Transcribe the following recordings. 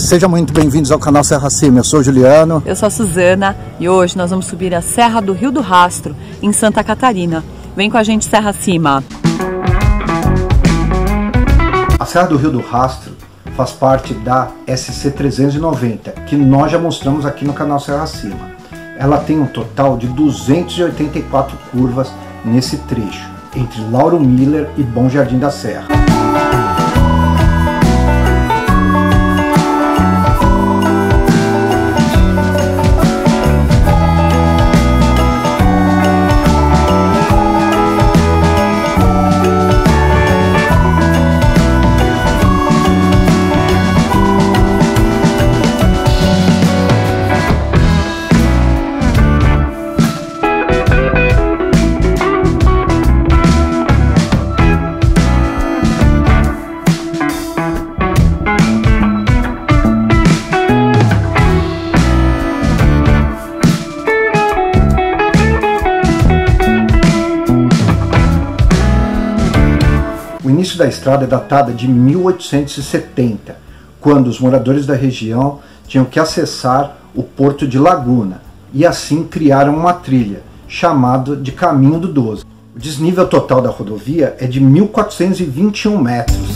Sejam muito bem-vindos ao canal Serra Acima. Eu sou o Juliano. Eu sou a Suzana e hoje nós vamos subir a Serra do Rio do Rastro, em Santa Catarina. Vem com a gente, Serra Acima. A Serra do Rio do Rastro faz parte da SC 390, que nós já mostramos aqui no canal Serra Acima. Ela tem um total de 284 curvas nesse trecho, entre Lauro Miller e Bom Jardim da Serra. O início da estrada é datada de 1870, quando os moradores da região tinham que acessar o porto de Laguna e assim criaram uma trilha, chamada de Caminho do 12. O desnível total da rodovia é de 1.421 metros.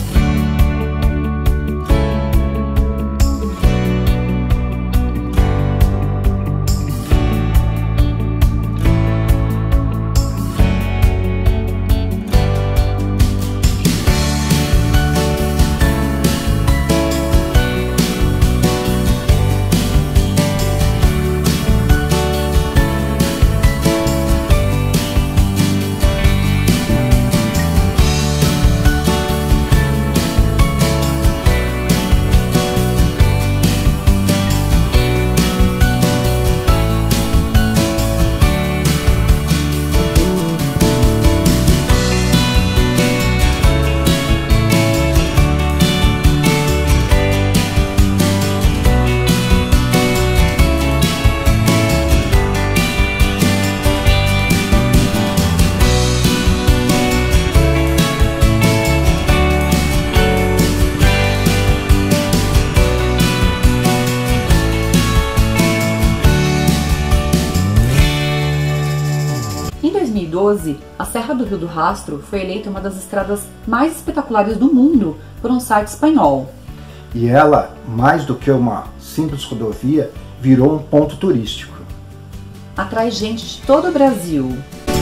Em 2012, a Serra do Rio do Rastro foi eleita uma das estradas mais espetaculares do mundo por um site espanhol. E ela, mais do que uma simples rodovia, virou um ponto turístico. Atrai gente de todo o Brasil.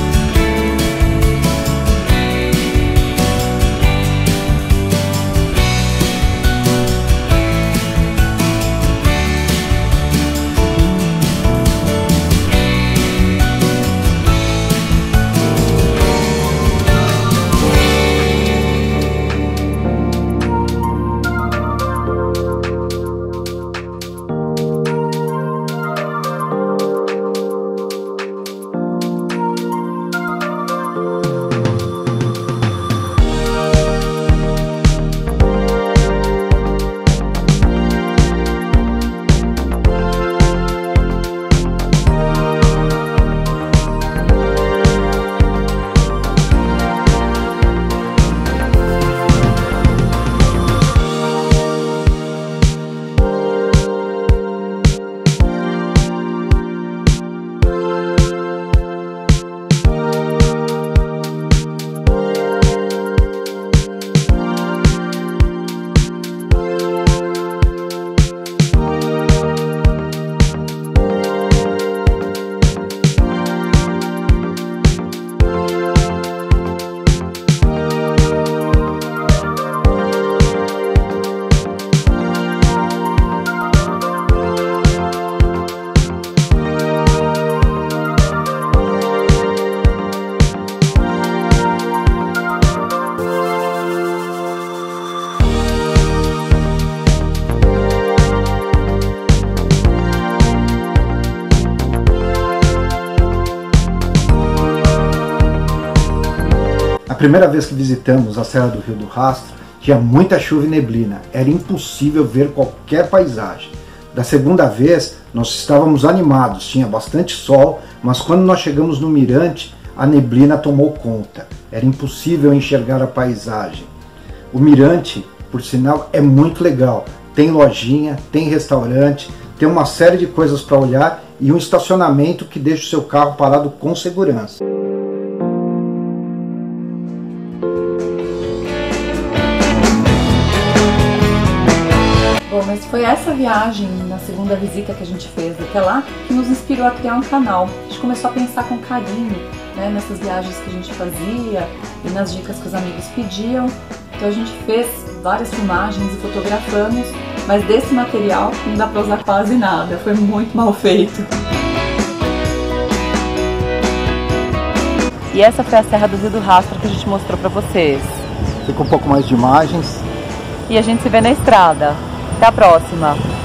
A primeira vez que visitamos a Serra do Rio do Rastro, tinha muita chuva e neblina, era impossível ver qualquer paisagem. Da segunda vez, nós estávamos animados, tinha bastante sol, mas quando nós chegamos no mirante, a neblina tomou conta, era impossível enxergar a paisagem. O mirante, por sinal, é muito legal, tem lojinha, tem restaurante, tem uma série de coisas para olhar e um estacionamento que deixa o seu carro parado com segurança. Bom, mas foi essa viagem, na segunda visita que a gente fez até lá, que nos inspirou a criar um canal. A gente começou a pensar com carinho, né, nessas viagens que a gente fazia e nas dicas que os amigos pediam. Então a gente fez várias filmagens e fotografamos, mas desse material não dá para usar quase nada, foi muito mal feito. E essa foi a Serra do Rio do Rastro que a gente mostrou para vocês. Fica um pouco mais de imagens. E a gente se vê na estrada. Até a próxima!